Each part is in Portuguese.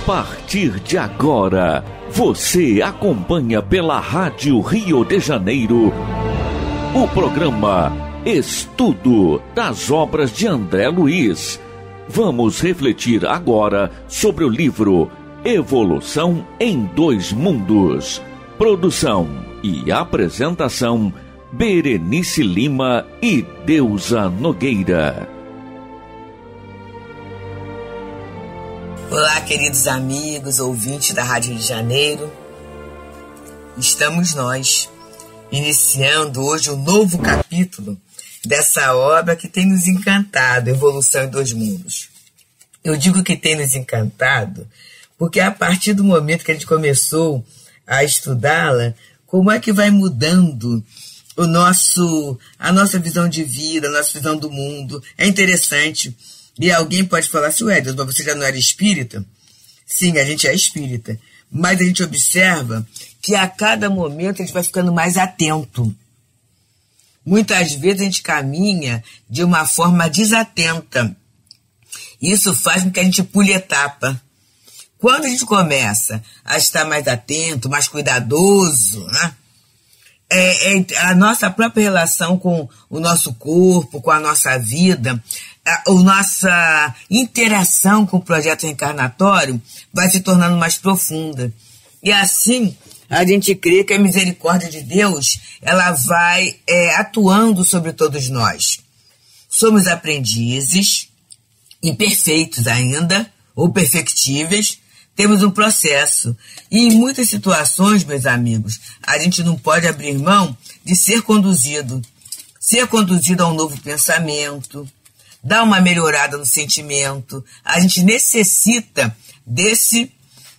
partir de agora, você acompanha pela Rádio Rio de Janeiro o programa Estudo das Obras de André Luiz. Vamos refletir agora sobre o livro Evolução em Dois Mundos. Produção e apresentação, Berenice Lima e Deusa Nogueira. Olá, queridos amigos, ouvintes da Rádio Rio de Janeiro. Estamos nós, iniciando hoje um novo capítulo dessa obra que tem nos encantado, Evolução em Dois Mundos. Eu digo que tem nos encantado porque a partir do momento que a gente começou a estudá-la, como é que vai mudando a nossa visão de vida, a nossa visão do mundo. É interessante. E alguém pode falar assim, ué, Deus, mas você já não era espírita? Sim, a gente é espírita. Mas a gente observa que a cada momento a gente vai ficando mais atento. Muitas vezes a gente caminha de uma forma desatenta. Isso faz com que a gente pule etapa. Quando a gente começa a estar mais atento, mais cuidadoso, né? A nossa própria relação com o nosso corpo, com a nossa vida, a nossa interação com o projeto reencarnatório vai se tornando mais profunda. E assim, a gente crê que a misericórdia de Deus, ela vai atuando sobre todos nós. Somos aprendizes, imperfeitos ainda, ou perfectíveis. Temos um processo. E em muitas situações, meus amigos, a gente não pode abrir mão de ser conduzido. Ser conduzido a um novo pensamento, dar uma melhorada no sentimento. A gente necessita desse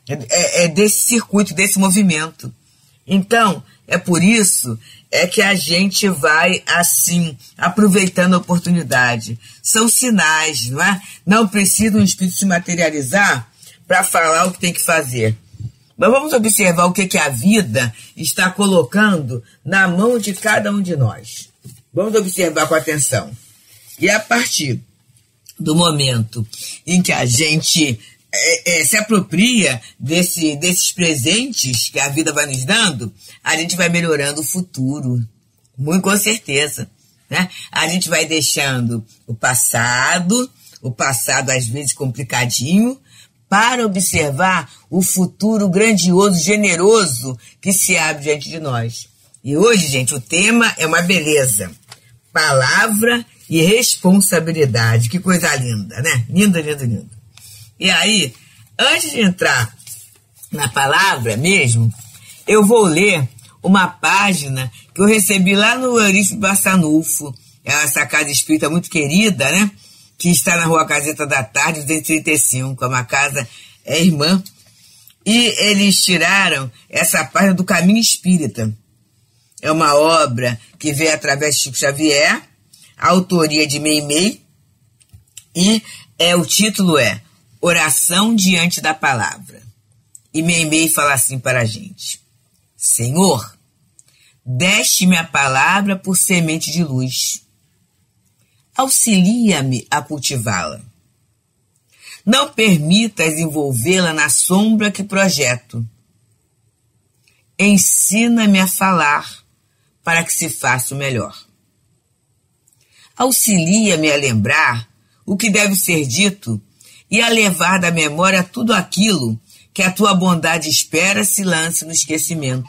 circuito, desse movimento. Então, é por isso que a gente vai, assim, aproveitando a oportunidade. São sinais, não é? Não precisa um espírito se materializar para falar o que tem que fazer. Mas vamos observar o que a vida está colocando na mão de cada um de nós. Vamos observar com atenção. E a partir do momento em que a gente se apropria desses presentes que a vida vai nos dando, a gente vai melhorando o futuro. Muito com certeza. Né? A gente vai deixando o passado às vezes complicadinho, para observar o futuro grandioso, generoso que se abre diante de nós. E hoje, gente, o tema é uma beleza. Palavra e responsabilidade. Que coisa linda, né? Linda, linda, linda. E aí, antes de entrar na palavra mesmo, eu vou ler uma página que eu recebi lá no Eurípides Barçanufo, essa casa espírita muito querida, né? Que está na Rua Caseta da Tarde, 235, é uma casa irmã. E eles tiraram essa página do Caminho Espírita. É uma obra que veio através de Chico Xavier, a autoria de Meimei, e o título é Oração Diante da Palavra. E Meimei fala assim para a gente: Senhor, deste-me a palavra por semente de luz. Auxilia-me a cultivá-la. Não permitas envolvê-la na sombra que projeto. Ensina-me a falar para que se faça o melhor. Auxilia-me a lembrar o que deve ser dito e a levar da memória tudo aquilo que a tua bondade espera se lance no esquecimento.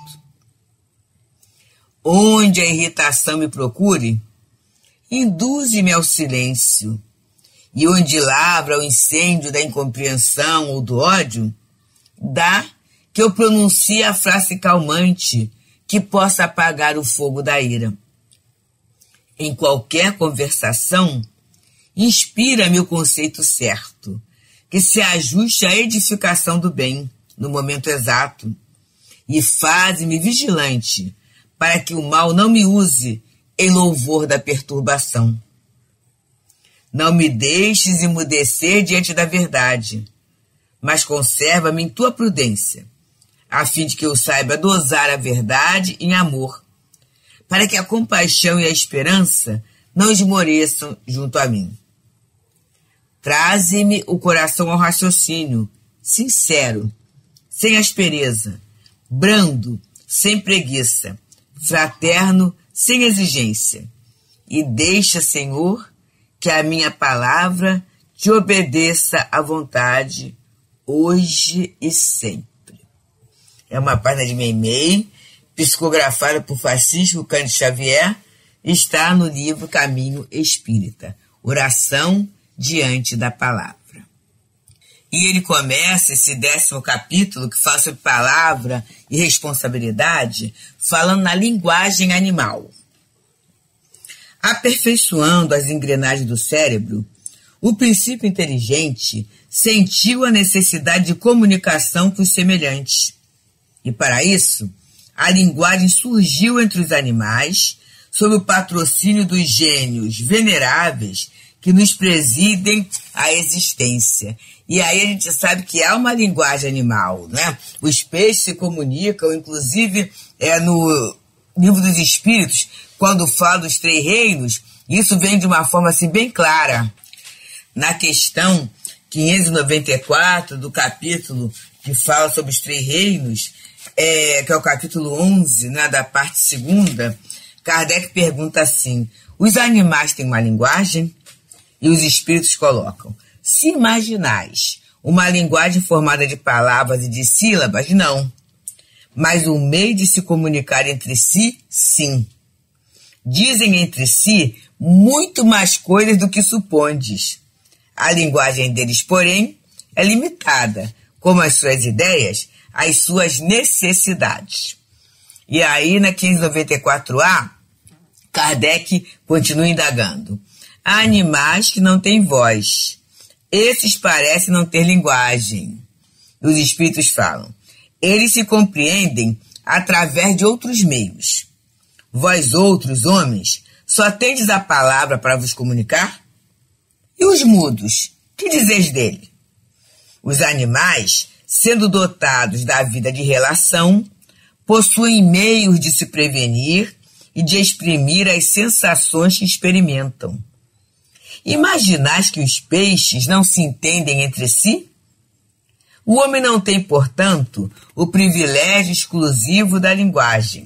Onde a irritação me procure, induze-me ao silêncio, e onde lavra o incêndio da incompreensão ou do ódio, dá que eu pronuncie a frase calmante que possa apagar o fogo da ira. Em qualquer conversação, inspira-me o conceito certo, que se ajuste à edificação do bem, no momento exato, e faze-me vigilante, para que o mal não me use em louvor da perturbação. Não me deixes emudecer diante da verdade, mas conserva-me em tua prudência, a fim de que eu saiba dosar a verdade em amor, para que a compaixão e a esperança não esmoreçam junto a mim. Traze-me o coração ao raciocínio sincero, sem aspereza, brando, sem preguiça, fraterno, sem exigência. E deixa, Senhor, que a minha palavra te obedeça à vontade, hoje e sempre. É uma página de Meimei, psicografada por Francisco Cândido Xavier, está no livro Caminho Espírita, Oração diante da Palavra. E ele começa esse 10º capítulo, que fala sobre palavra e responsabilidade, falando na linguagem animal. Aperfeiçoando as engrenagens do cérebro, o princípio inteligente sentiu a necessidade de comunicação com os semelhantes. E para isso, a linguagem surgiu entre os animais, sob o patrocínio dos gênios veneráveis que nos presidem a existência. E aí a gente sabe que há uma linguagem animal, né? Os peixes se comunicam, inclusive no Livro dos Espíritos, quando fala dos 3 reinos, isso vem de uma forma assim bem clara. Na questão 594 do capítulo que fala sobre os 3 reinos, que é o capítulo 11, né, da parte 2ª, Kardec pergunta assim: os animais têm uma linguagem? E os espíritos colocam: se imaginais uma linguagem formada de palavras e de sílabas, não. Mas o meio de se comunicar entre si, sim. Dizem entre si muito mais coisas do que supondes. A linguagem deles, porém, é limitada, como as suas ideias, às suas necessidades. E aí, na 594A, Kardec continua indagando. Há animais que não têm voz. Esses parecem não ter linguagem. Os espíritos falam: eles se compreendem através de outros meios. Vós outros, homens, só tendes a palavra para vos comunicar? E os mudos, que dizeis dele? Os animais, sendo dotados da vida de relação, possuem meios de se prevenir e de exprimir as sensações que experimentam. Imaginais que os peixes não se entendem entre si? O homem não tem, portanto, o privilégio exclusivo da linguagem,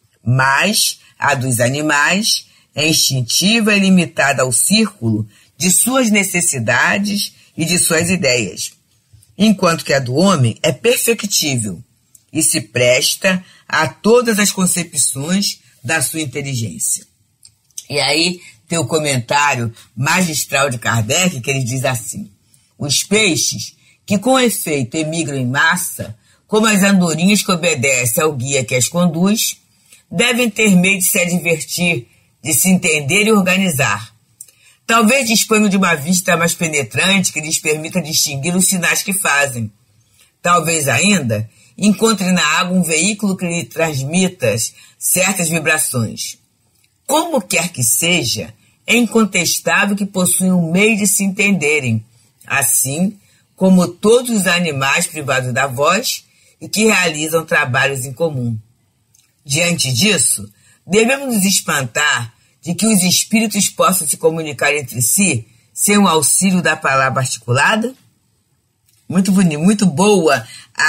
mas a dos animais é instintiva e limitada ao círculo de suas necessidades e de suas ideias, enquanto que a do homem é perfectível e se presta a todas as concepções da sua inteligência. E aí tem o comentário magistral de Kardec, que ele diz assim: os peixes, que com efeito emigram em massa, como as andorinhas que obedecem ao guia que as conduz, devem ter meio de se advertir, de se entender e organizar. Talvez disponham de uma vista mais penetrante que lhes permita distinguir os sinais que fazem. Talvez ainda encontrem na água um veículo que lhe transmita certas vibrações. Como quer que seja, é incontestável que possuem um meio de se entenderem, assim como todos os animais privados da voz e que realizam trabalhos em comum. Diante disso, devemos nos espantar de que os espíritos possam se comunicar entre si sem o auxílio da palavra articulada? Muito bonito, muito boa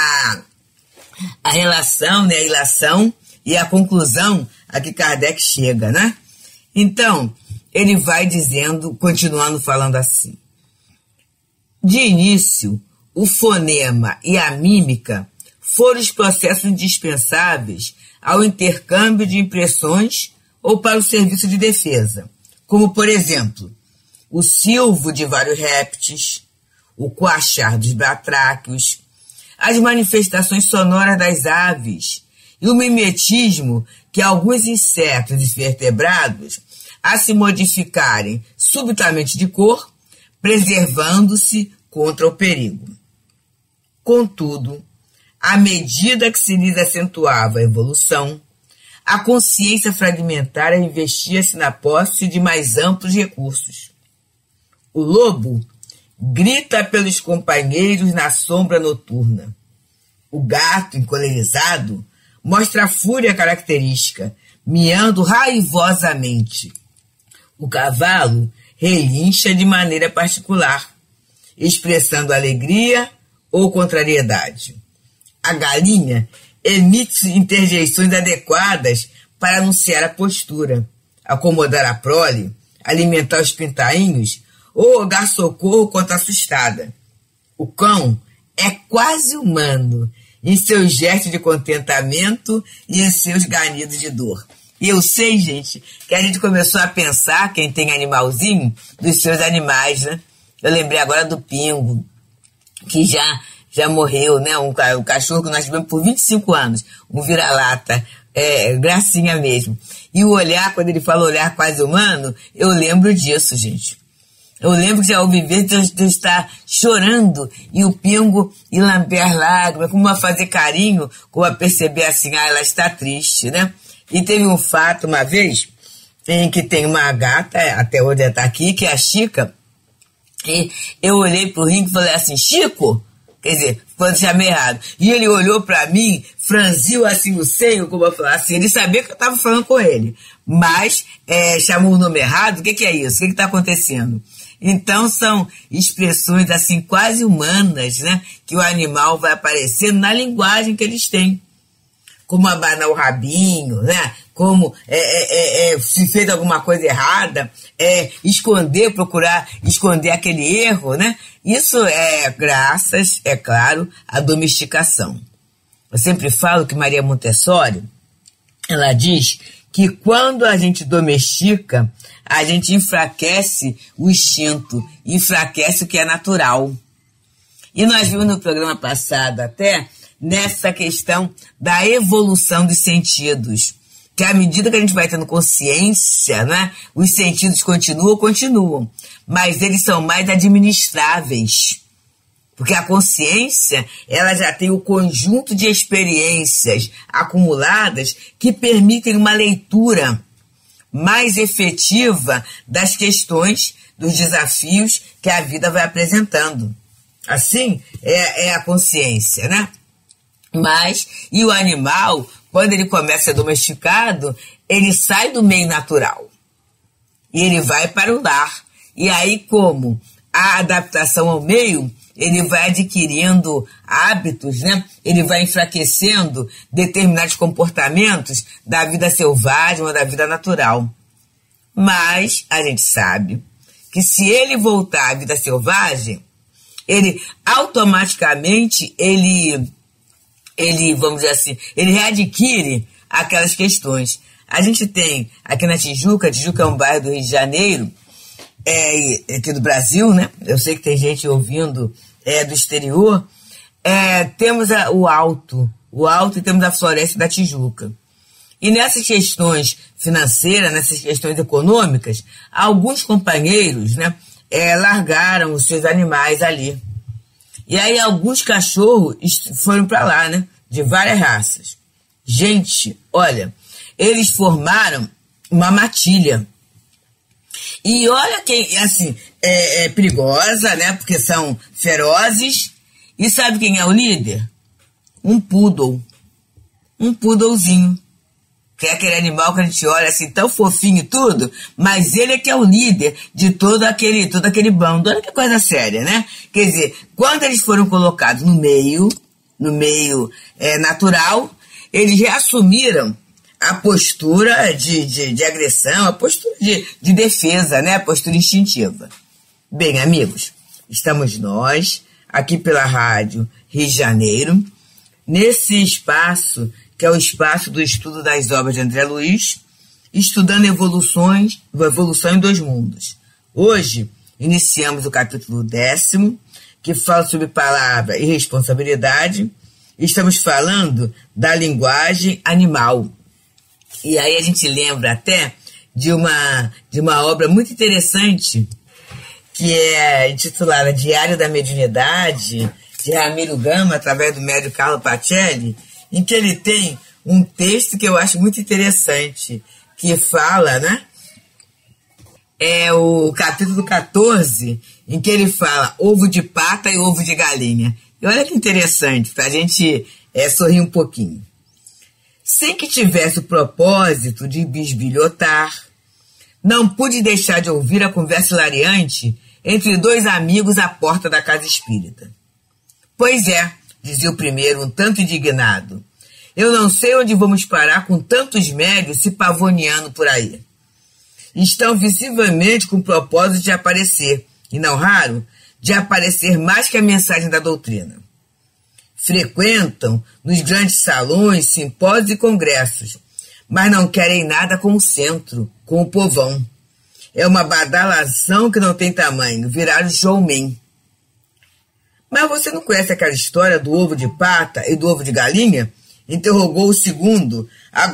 a relação, né, a ilação e a conclusão a que Kardec chega, né? Então, ele vai dizendo, continuando falando assim: de início, o fonema e a mímica foram os processos indispensáveis ao intercâmbio de impressões ou para o serviço de defesa, como, por exemplo, o silvo de vários répteis, o coachar dos batráquios, as manifestações sonoras das aves e o mimetismo que alguns insetos e vertebrados, a se modificarem subitamente de cor, preservando-se contra o perigo. Contudo, à medida que se lhes acentuava a evolução, a consciência fragmentária investia-se na posse de mais amplos recursos. O lobo grita pelos companheiros na sombra noturna. O gato, encolerizado, mostra a fúria característica, miando raivosamente. O cavalo relincha de maneira particular, expressando alegria ou contrariedade. A galinha emite interjeições adequadas para anunciar a postura, acomodar a prole, alimentar os pintainhos ou rogar socorro quando assustada. O cão é quase humano em seus gestos de contentamento e em seus ganidos de dor. E eu sei, gente, que a gente começou a pensar, quem tem animalzinho, dos seus animais, né? Eu lembrei agora do Pingo, que já morreu, né? Um cachorro que nós tivemos por 25 anos, um vira-lata, gracinha mesmo. E o olhar, quando ele fala olhar quase humano, eu lembro disso, gente. Eu lembro que já ouvi vezes de eu estar chorando e o Pingo ir lamber lágrimas, como a fazer carinho, como a perceber assim, ela está triste, né? E teve um fato uma vez em que tem uma gata, até hoje ela está aqui, que é a Chica, e eu olhei pro Ringo e falei assim, Chico, quer dizer, quando chamei errado, e ele olhou para mim, franziu assim o seio, como eu falar assim, ele sabia que eu estava falando com ele, mas chamou o nome errado, o que é isso? O que está acontecendo? Então são expressões assim quase humanas, né, que o animal vai aparecendo na linguagem que eles têm. Como abanar o rabinho, né? Como se fez alguma coisa errada, esconder, procurar esconder aquele erro, né? Isso é graças, é claro, à domesticação. Eu sempre falo que Maria Montessori, ela diz que quando a gente domestica, a gente enfraquece o instinto, enfraquece o que é natural. E nós vimos no programa passado até nessa questão da evolução dos sentidos, que à medida que a gente vai tendo consciência, né, os sentidos continuam, mas eles são mais administráveis, porque a consciência, ela já tem o conjunto de experiências acumuladas que permitem uma leitura mais efetiva das questões, dos desafios que a vida vai apresentando. Assim, é a consciência, né? E o animal, quando ele começa a ser domesticado, ele sai do meio natural e ele vai para o lar. E aí, como a adaptação ao meio, ele vai adquirindo hábitos, né? Ele vai enfraquecendo determinados comportamentos da vida selvagem ou da vida natural. Mas a gente sabe que se ele voltar à vida selvagem, ele automaticamente, vamos dizer assim, ele readquire aquelas questões. A gente tem aqui na Tijuca é um bairro do Rio de Janeiro, aqui do Brasil, né? Eu sei que tem gente ouvindo do exterior. Temos o Alto e temos a Floresta da Tijuca. E nessas questões financeiras, nessas questões econômicas, alguns companheiros, né, largaram os seus animais ali. E aí alguns cachorros foram para lá, né? De várias raças. Gente, olha, eles formaram uma matilha. E olha quem, assim, é perigosa, né? Porque são ferozes. E sabe quem é o líder? Um poodle. Um poodlezinho. Que é aquele animal que a gente olha assim, tão fofinho e tudo, mas ele é que é o líder de todo aquele bando. Olha que coisa séria, né? Quer dizer, quando eles foram colocados no meio natural, eles reassumiram a postura de agressão, a postura de defesa, né? A postura instintiva. Bem, amigos, estamos nós, aqui pela Rádio Rio de Janeiro, nesse espaço que é o espaço do estudo das obras de André Luiz, estudando a evolução em 2 mundos. Hoje, iniciamos o capítulo 10º, que fala sobre palavra e responsabilidade. Estamos falando da linguagem animal. E aí a gente lembra até de uma obra muito interessante, que é intitulada Diário da Mediunidade, de Ramiro Gama, através do médium Carlo Pacelli, em que ele tem um texto que eu acho muito interessante, que fala, né? É o capítulo 14, em que ele fala ovo de pata e ovo de galinha. E olha que interessante, para a gente sorrir um pouquinho. Sem que tivesse o propósito de bisbilhotar, não pude deixar de ouvir a conversa hilariante entre 2 amigos à porta da casa espírita. Pois é, dizia o primeiro, um tanto indignado. Eu não sei onde vamos parar com tantos médios se pavoneando por aí. Estão visivelmente com o propósito de aparecer, e não raro, de aparecer mais que a mensagem da doutrina. Frequentam nos grandes salões, simpósios e congressos, mas não querem nada com o centro, com o povão. É uma badalação que não tem tamanho, viraram showman. Mas você não conhece aquela história do ovo de pata e do ovo de galinha? Interrogou o segundo,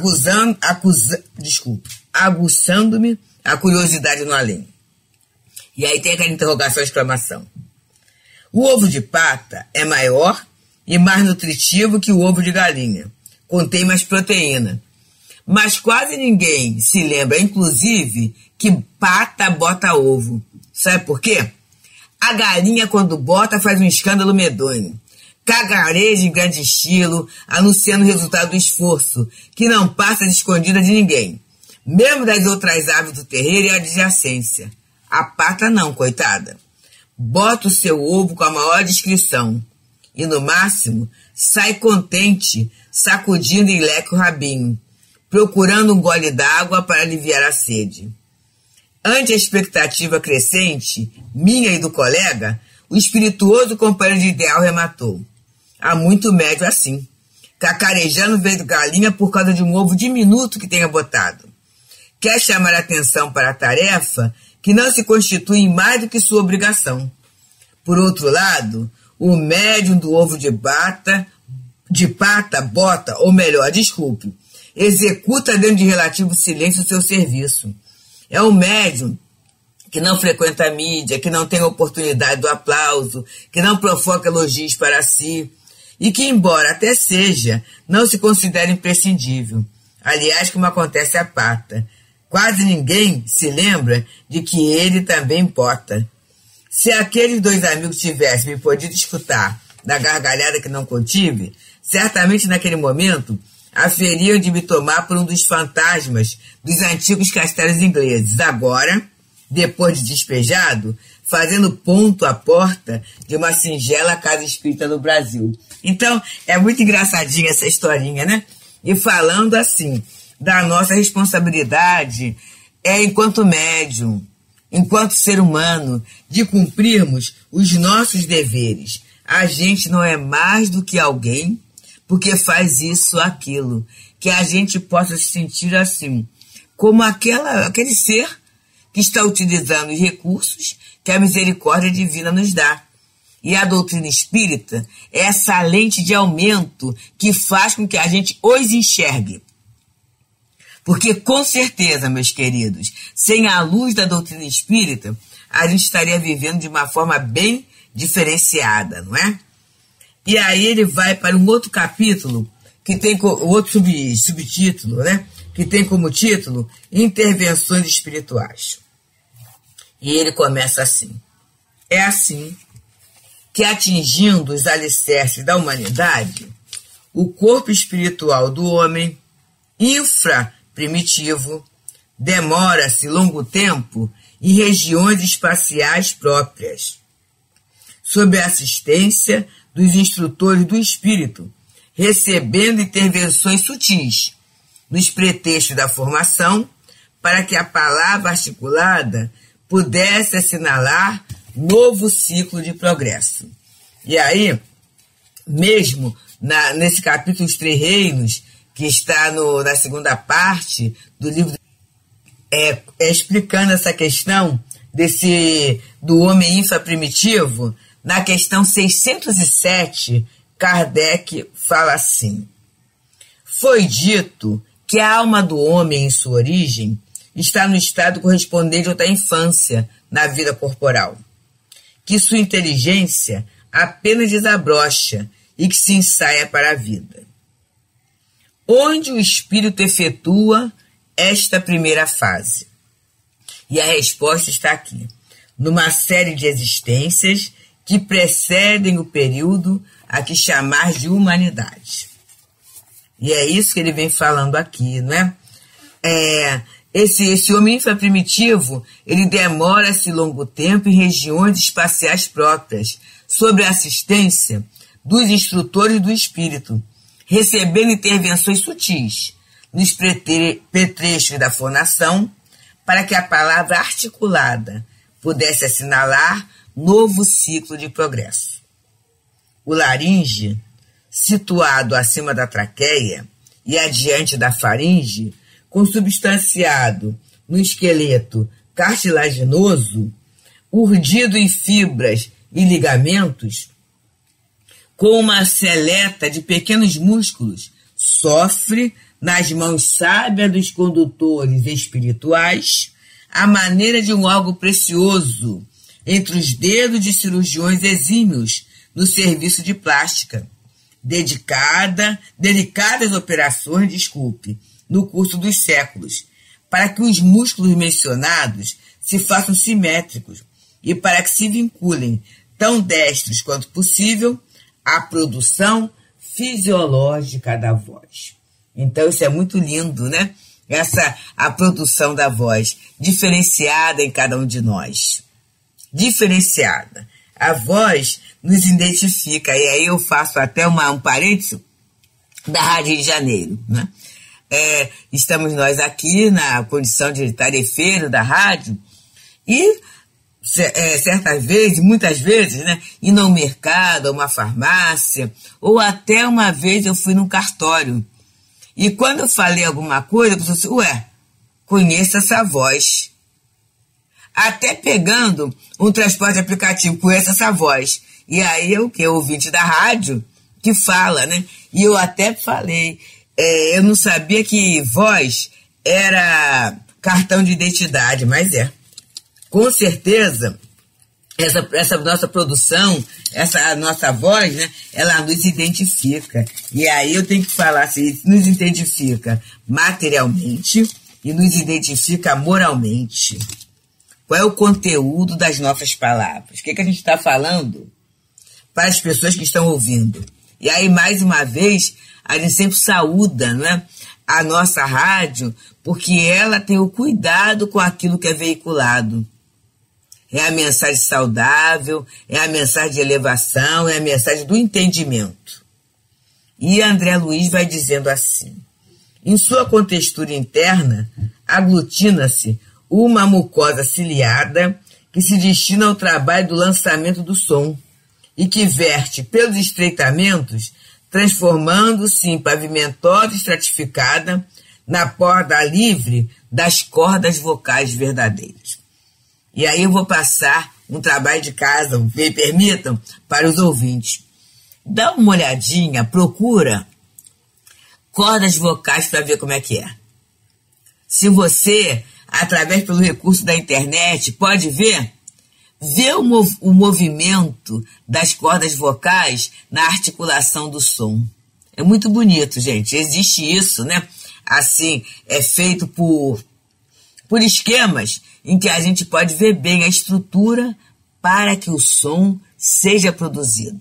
aguçando-me a curiosidade no além. E aí tem aquela interrogação, exclamação. O ovo de pata é maior e mais nutritivo que o ovo de galinha. Contém mais proteína. Mas quase ninguém se lembra, inclusive, que pata bota ovo. Sabe por quê? A galinha, quando bota, faz um escândalo medonho. Cagareja em grande estilo, anunciando o resultado do esforço, que não passa de escondida de ninguém. Mesmo das outras aves do terreiro e adjacência. A pata não, coitada. Bota o seu ovo com a maior discrição. E, no máximo, sai contente, sacudindo em leque o rabinho, procurando um gole d'água para aliviar a sede. Ante a expectativa crescente, minha e do colega, o espirituoso companheiro de ideal rematou. Há muito médio assim, cacarejando vendo galinha por causa de um ovo diminuto que tenha botado. Quer chamar a atenção para a tarefa que não se constitui em mais do que sua obrigação. Por outro lado, o médium do ovo de pata, bota, ou melhor, desculpe, executa dentro de relativo silêncio o seu serviço. É um médium que não frequenta a mídia, que não tem oportunidade do aplauso, que não provoca elogios para si, e que, embora até seja, não se considera imprescindível. Aliás, como acontece a pata, quase ninguém se lembra de que ele também bota. Se aqueles dois amigos tivessem me podido escutar da gargalhada que não contive, certamente naquele momento aferiam de me tomar por um dos fantasmas dos antigos castelos ingleses. Agora, depois de despejado, fazendo ponto à porta de uma singela casa espírita no Brasil. Então, é muito engraçadinha essa historinha, né? E falando assim, da nossa responsabilidade enquanto médium, enquanto ser humano, de cumprirmos os nossos deveres. A gente não é mais do que alguém porque faz isso ou aquilo. Que a gente possa se sentir assim, como aquele ser que está utilizando os recursos que a misericórdia divina nos dá. E a doutrina espírita é essa lente de aumento que faz com que a gente os enxergue. Porque, com certeza, meus queridos, sem a luz da doutrina espírita, a gente estaria vivendo de uma forma bem diferenciada, não é? E aí ele vai para um outro capítulo, que tem outro subtítulo, né? Que tem como título Intervenções Espirituais. E ele começa assim. É assim que, atingindo os alicerces da humanidade, o corpo espiritual do homem, infraprimitivo, demora-se longo tempo em regiões espaciais próprias, sob a assistência dos instrutores do espírito, recebendo intervenções sutis, nos pretextos da formação, para que a palavra articulada pudesse assinalar novo ciclo de progresso. E aí, mesmo nesse capítulo Os Três Reinos, que está na segunda parte do livro, explicando essa questão do homem infraprimitivo, na questão 607, Kardec fala assim: foi dito que a alma do homem, em sua origem, está no estado correspondente ao da infância na vida corporal, que sua inteligência apenas desabrocha e que se ensaia para a vida. Onde o espírito efetua esta primeira fase? E a resposta está aqui, numa série de existências que precedem o período a que chamar de humanidade. E é isso que ele vem falando aqui, não é? Esse homem infraprimitivo, ele demora-se longo tempo em regiões espaciais próprias, sob a assistência dos instrutores do espírito, recebendo intervenções sutis nos petrechos da fonação, para que a palavra articulada pudesse assinalar novo ciclo de progresso. O laringe, situado acima da traqueia e adiante da faringe, consubstanciado no esqueleto cartilaginoso, urdido em fibras e ligamentos, com uma seleta de pequenos músculos, sofre, nas mãos sábias dos condutores espirituais, a maneira de um algo precioso entre os dedos de cirurgiões exímios no serviço de plástica, delicadas operações, no curso dos séculos, para que os músculos mencionados se façam simétricos e para que se vinculem, tão destros quanto possível, à produção fisiológica da voz. Então, isso é muito lindo, né? A produção da voz, diferenciada em cada um de nós. Diferenciada. A voz nos identifica, e aí eu faço até um parênteses da Rádio Rio de Janeiro, né? Estamos nós aqui na condição de tarefeiro da rádio e certas vezes, muitas vezes, né, indo ao mercado, a uma farmácia, ou até uma vez eu fui num cartório. E quando eu falei alguma coisa, a pessoa disse, conheço essa voz. Até pegando um transporte aplicativo, conheço essa voz. E aí o ouvinte da rádio que fala, né? E eu até falei, eu não sabia que voz era cartão de identidade, mas com certeza, essa nossa produção, essa nossa voz, né, ela nos identifica. E aí eu tenho que falar assim, nos identifica materialmente e nos identifica moralmente. Qual é o conteúdo das nossas palavras? O que a gente está falando para as pessoas que estão ouvindo? E aí, mais uma vez, a gente sempre saúda, né, a nossa rádio, porque ela tem o cuidado com aquilo que é veiculado. É a mensagem saudável, é a mensagem de elevação, é a mensagem do entendimento. E André Luiz vai dizendo assim, em sua contextura interna, aglutina-se uma mucosa ciliada que se destina ao trabalho do lançamento do som e que verte pelos estreitamentos, transformando-se em pavimentosa estratificada na porta livre das cordas vocais verdadeiras. E aí eu vou passar um trabalho de casa, me permitam, para os ouvintes. Dá uma olhadinha, procura cordas vocais para ver como é que é. Se você, através pelo recurso da internet, pode ver o movimento das cordas vocais na articulação do som. É muito bonito, gente. Existe isso, né? Assim, é feito por esquemas em que a gente pode ver bem a estrutura para que o som seja produzido.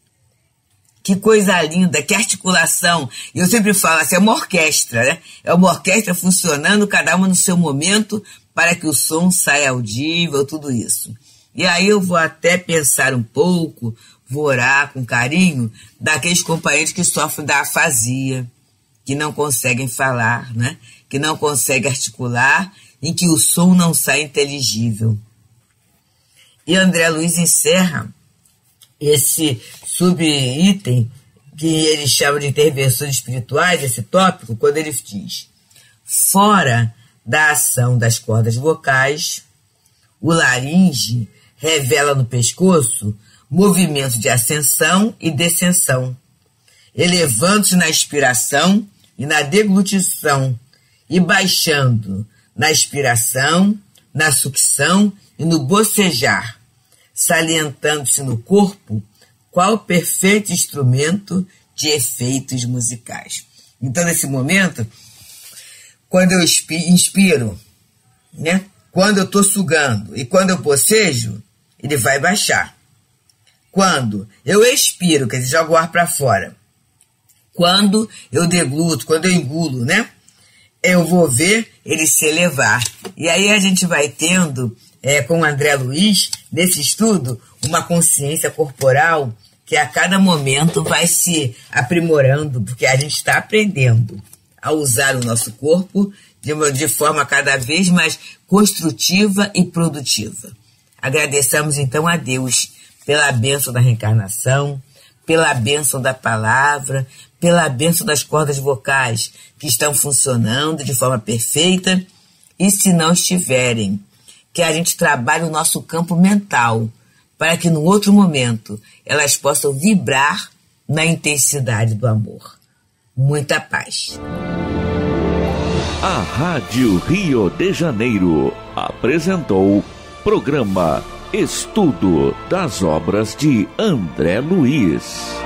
Que coisa linda, que articulação. E eu sempre falo assim, é uma orquestra, né? É uma orquestra funcionando, cada uma no seu momento, para que o som saia audível, tudo isso. E aí eu vou até pensar um pouco, vou orar com carinho, daqueles companheiros que sofrem da afasia, que não conseguem falar, né? Que não conseguem articular, em que o som não sai inteligível. E André Luiz encerra esse subitem que ele chama de intervenções espirituais, esse tópico, quando ele diz: fora da ação das cordas vocais, o laringe revela no pescoço movimento de ascensão e descensão, elevando-se na inspiração e na deglutição e baixando na expiração, na sucção e no bocejar, salientando-se no corpo qual perfeito instrumento de efeitos musicais. Então, nesse momento, quando eu inspiro, né? Quando eu estou sugando e quando eu bocejo, ele vai baixar. Quando eu expiro, quer dizer, jogo o ar para fora. Quando eu degluto, quando eu engulo, né? Eu vou ver ele se elevar. E aí a gente vai tendo, com o André Luiz, nesse estudo, uma consciência corporal que a cada momento vai se aprimorando, porque a gente está aprendendo a usar o nosso corpo de forma cada vez mais construtiva e produtiva. Agradeçamos então a Deus pela bênção da reencarnação, pela bênção da palavra, pela bênção das cordas vocais que estão funcionando de forma perfeita, e se não estiverem, que a gente trabalhe o nosso campo mental, para que no outro momento elas possam vibrar na intensidade do amor. Muita paz. A Rádio Rio de Janeiro apresentou programa Estudo das Obras de André Luiz.